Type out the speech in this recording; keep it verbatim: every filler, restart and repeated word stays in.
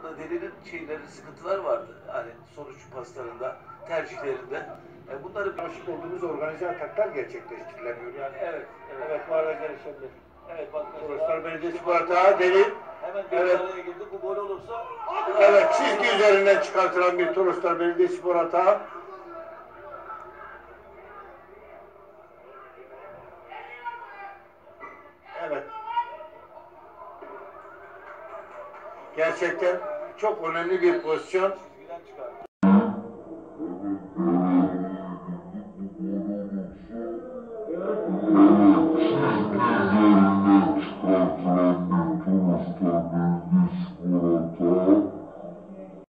Aslında Deli'nin şeyleri, sıkıntılar vardı. Hani sonuç paslarında, tercihlerinde. E bunları Karışık olduğumuz organize ataklar gerçekleştirilemiyor. yani evet, evet. Evet, barajlar işlemler. Evet bak mesela. Toroslar Belediyespor atağı Deli. Hemen bir Evet. araya girdi. Bu gol olursa Evet, çizgi üzerinden çıkartılan bir Toroslar Belediyespor atağı. Evet. Gerçekten çok önemli bir pozisyon.